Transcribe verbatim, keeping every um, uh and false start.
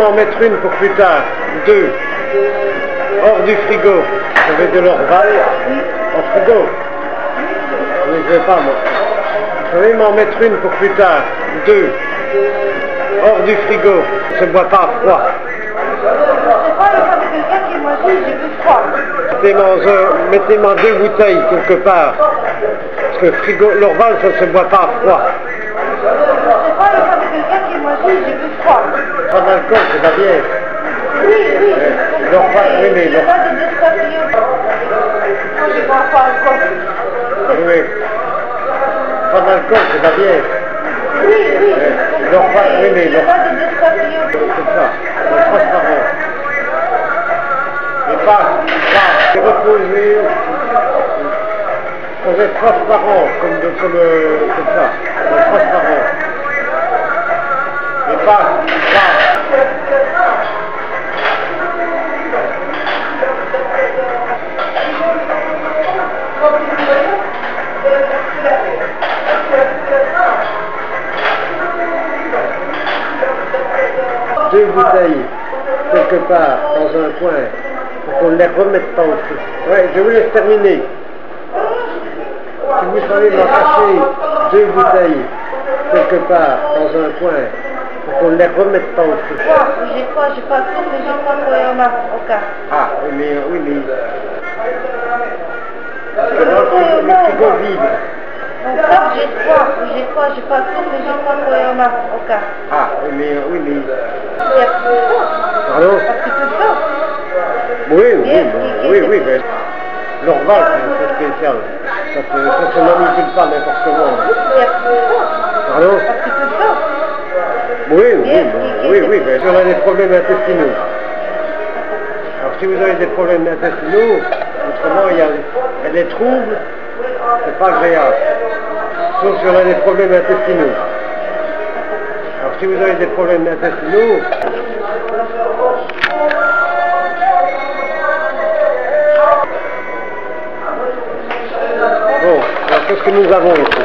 m'en mettre une pour plus tard. Deux. Hors du frigo. J'avais de l'Orval en frigo. Je ne les ai pas, moi. Vous savez m'en mettre une pour plus tard. Deux. Hors du frigo. Ça ne boit pas à froid. C'est pas le cas de quelqu'un qui m'a dit j'ai bu froid. Mettez-moi deux bouteilles quelque part. Parce que frigo, l'Orval, ça ne se boit pas à froid. C'est pas le cas de quelqu'un qui m'a dit j'ai bu froid. Pas d'alcool, c'est la bière. Oui, oui. L'Orval, oui, mais Il n'y a pas de déscaféiné. Moi, je ne bois pas d'alcool. Oui. Pas d'alcool, c'est la bière. Oui, oui. L'Orval, oui, mais Il n'y a pas de déscaféiné. c'est ça. C'est transparent. Et pas, pas, reposé. Ça va être transparent, comme, de, comme, euh, comme ça. Transparent. Et pas, pas. Deux bouteilles, quelque part, dans un coin, pour qu'on ne les remette pas au feu. Ouais, je vous laisse terminer. Si vous savez m'en cacher deux bouteilles, quelque part, dans un coin, pour qu'on ne les remette pas au feu. Quoi? J'ai pas, j'ai pas tout, mais j'ai pas Corona au cas. Ah, oui, mais, oui, mais... Parce que dans le frigo, le frigo vide. Donc ça, j'ai trois, j'ai pas, j'ai pas tout, mais j'ai pas Corona au cas. Ah, oui, mais, oui, mais... Il y a plus de ça. Pardon? Un petit peu de ça. Oui, oui, mais, oui, oui, mais... L'Orval, c'est spécial. Ça se, ça se manipule pas n'importe comment. Il y a plus de ça. Pardon? Un petit peu de ça. Oui, oui, mais, oui, oui, mais si on a des problèmes intestinaux. Alors si vous avez des problèmes intestinaux, autrement il y a, il y a des troubles, c'est pas agréable. Sauf si on a des problèmes intestinaux. Alors si vous avez des problèmes intestinaux, bon, alors qu'est-ce que nous avons ici?